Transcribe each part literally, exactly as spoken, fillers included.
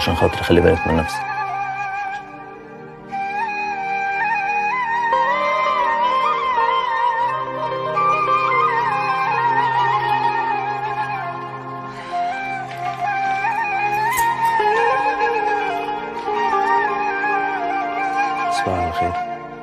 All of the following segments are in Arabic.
عشان خاطر خلي بالك من نفسك. تصبح على خير.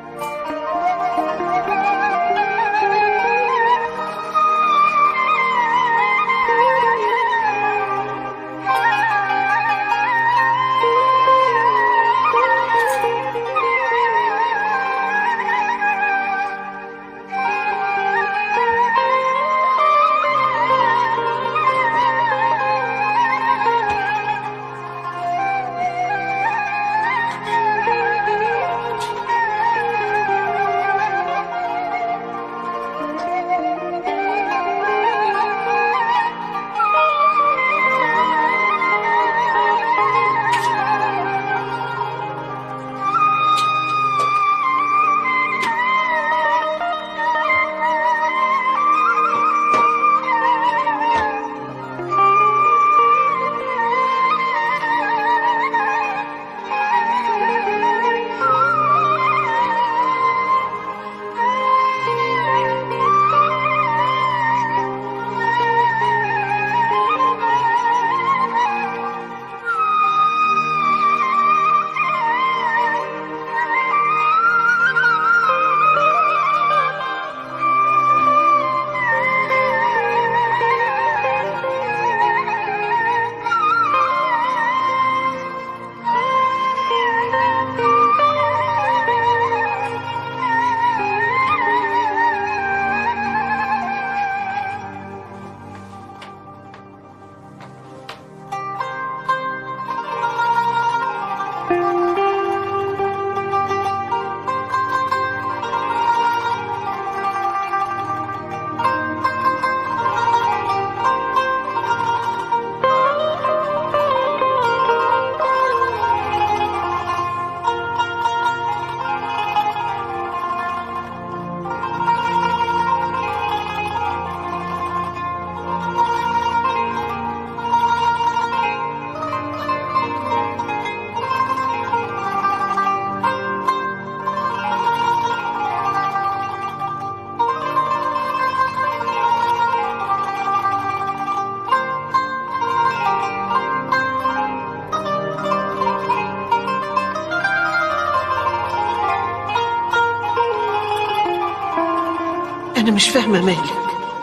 أنا مش فاهمة مالك،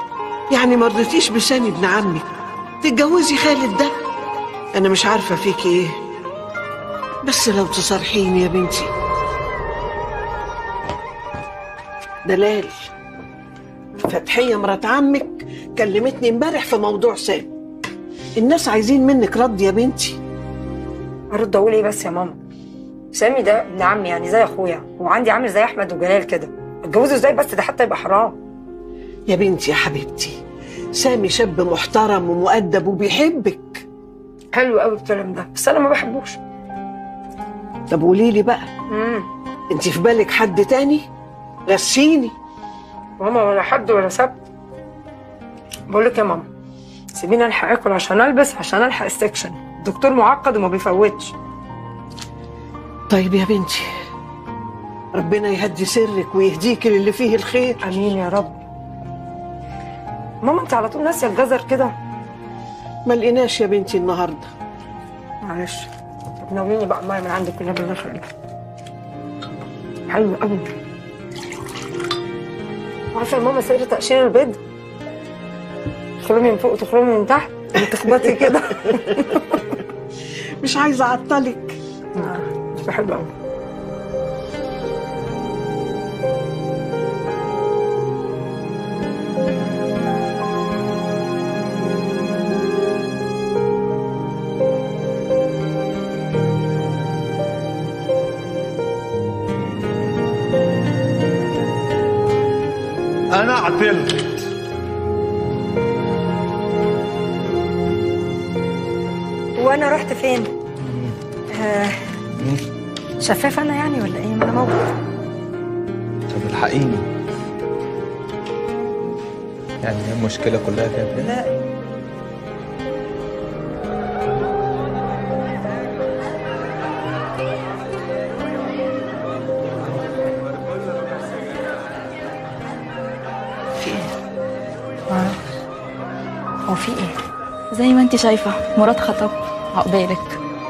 يعني ما رضيتيش بسامي ابن عمك تتجوزي خالد ده؟ أنا مش عارفة فيكي إيه، بس لو تصارحيني يا بنتي. دلال، فتحية مرات عمك كلمتني امبارح في موضوع سامي، الناس عايزين منك رد يا بنتي. أرد أقول إيه بس يا ماما؟ سامي ده ابن عمي يعني زي أخويا، وعندي عامل زي أحمد وجلال كده، اتجوزه إزاي بس؟ ده حتى يبقى حرام. يا بنتي يا حبيبتي، سامي شاب محترم ومؤدب وبيحبك. حلو قوي الكلام ده، بس انا ما بحبوش. طب قولي لي بقى، امم انت في بالك حد تاني؟ غشيني. ماما ولا حد ولا سبت. بقول لك يا ماما، سيبيني الحق اكل عشان البس، عشان الحق السكشن، الدكتور معقد وما بيفوتش. طيب يا بنتي، ربنا يهدي سرك ويهديك للي فيه الخير. امين يا رب. ماما انت على طول ناسيه الجزر كده. ما لقيناش يا بنتي النهارده. معلش، طب ناوليني بقى ميه من عندك كلها بالله يخليك. حلو قوي. عارفه يا ماما سر تقشير البيض؟ تخرمي من فوق وتخرمي من تحت وتخبطي كده. مش عايزه اعطلك. اه حلو قوي. أنا عطلت. وأنا رحت فين؟ آه شفاف أنا يعني ولا إيه؟ ما أنا موجود. طب الحقيني، يعني هي المشكلة كلها كانت لا هو في ايه؟ زي ما انت شايفة مراد خطب عقبالك.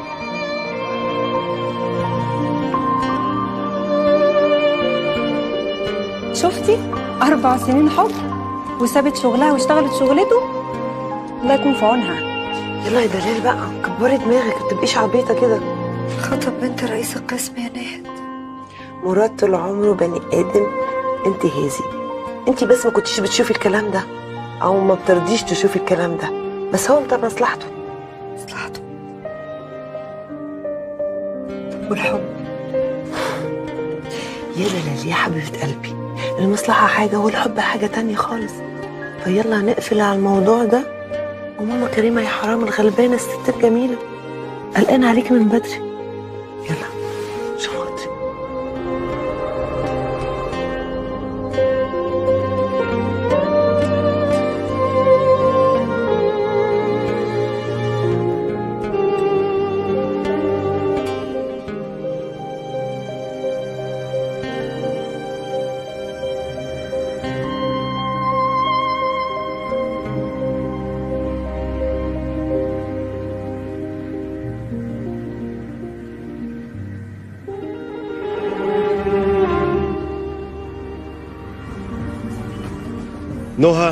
شفتي؟ أربع سنين حب وسابت شغلها واشتغلت شغلته. الله يكون في عونها. يلا يا دلال بقى، كبري دماغك، ما تبقيش عبيطه كده. خطب بنت رئيس القسم يا نهد. مراد طول عمره بني ادم انتهازي. انت بس ما كنتيش بتشوفي الكلام ده، او ما بترضيش تشوفي الكلام ده، بس هو بتاع مصلحته. مصلحته. والحب يا دلال يا حبيبه قلبي، المصلحه حاجه والحب حاجه تانية خالص. فيلا نقفل على الموضوع ده. وماما كريمه يا حرام الغلبانه الست الجميله قلقانه عليكي من بدري. يلا شوف خاطري. نهى،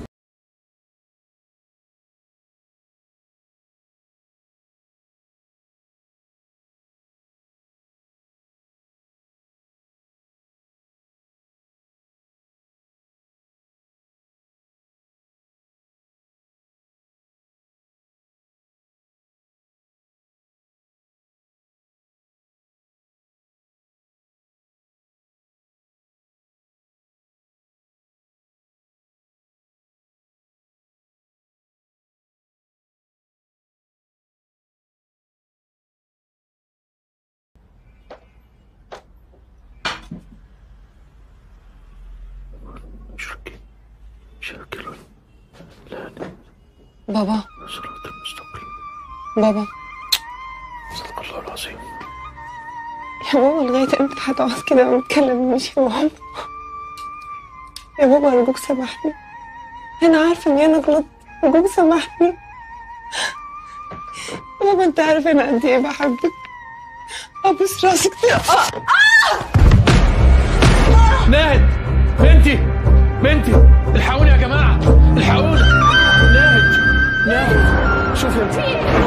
شكرا شكرا لا بابا صراط المستقيم. بابا صدق الله العظيم. يا بابا لغاية امتى هتقعد كده ونتكلم ونمشي في بعض؟ يا بابا أرجوك سامحني، أنا عارفة إني أنا غلطت، أرجوك سامحني. يا بابا أنت عارف أنا قد إيه بحبك. أبوس راسك آه ناهد بنتي بنتي الحقوني يا جماعة، الحقوني. ناهد ناهد شوفي انت